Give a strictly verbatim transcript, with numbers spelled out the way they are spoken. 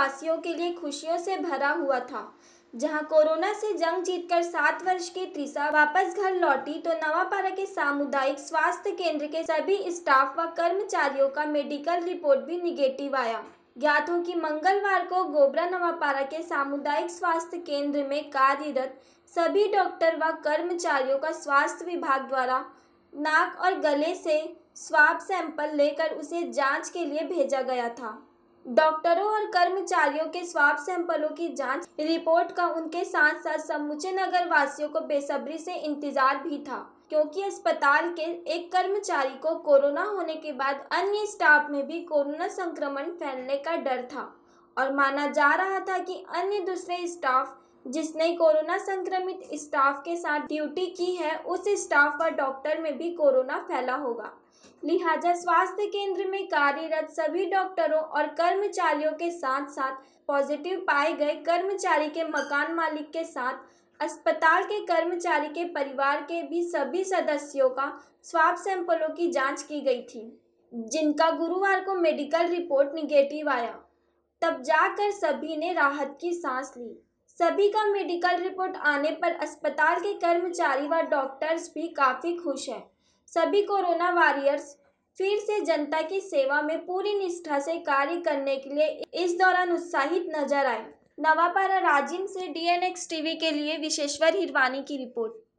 वासियों के लिए खुशियों से भरा हुआ था। जहां कोरोना से जंग जीतकर सात वर्ष की त्रिशा वापस घर लौटी, तो नवापारा के सामुदायिक स्वास्थ्य केंद्र के सभी स्टाफ व कर्मचारियों का मेडिकल रिपोर्ट भी निगेटिव आया। ज्ञात हो कि मंगलवार को गोबरा नवापारा के सामुदायिक स्वास्थ्य केंद्र में कार्यरत सभी डॉक्टर व कर्मचारियों का स्वास्थ्य विभाग द्वारा नाक और गले से स्वाब सैंपल लेकर उसे जांच के लिए भेजा गया था। डॉक्टरों और कर्मचारियों के स्वाब सैंपलों की जांच रिपोर्ट का उनके साथ साथ समूचे नगर वासियों को बेसब्री से इंतजार भी था, क्योंकि अस्पताल के एक कर्मचारी को कोरोना होने के बाद अन्य स्टाफ में भी कोरोना संक्रमण फैलने का डर था और माना जा रहा था कि अन्य दूसरे स्टाफ जिसने कोरोना संक्रमित स्टाफ के साथ ड्यूटी की है, उस स्टाफ व डॉक्टर में भी कोरोना फैला होगा। लिहाजा स्वास्थ्य केंद्र में कार्यरत सभी डॉक्टरों और कर्मचारियों के साथ साथ पॉजिटिव पाए गए कर्मचारी के मकान मालिक के साथ अस्पताल के कर्मचारी के परिवार के भी सभी सदस्यों का स्वाब सैंपलों की जांच की गई थी, जिनका गुरुवार को मेडिकल रिपोर्ट निगेटिव आया। तब जाकर सभी ने राहत की सांस ली। सभी का मेडिकल रिपोर्ट आने पर अस्पताल के कर्मचारी व डॉक्टर्स भी काफी खुश हैं। सभी कोरोना वॉरियर्स फिर से जनता की सेवा में पूरी निष्ठा से कार्य करने के लिए इस दौरान उत्साहित नजर आए। नवापारा राजिम से डी एन एक्स टीवी के लिए विशेश्वर हिरवानी की रिपोर्ट।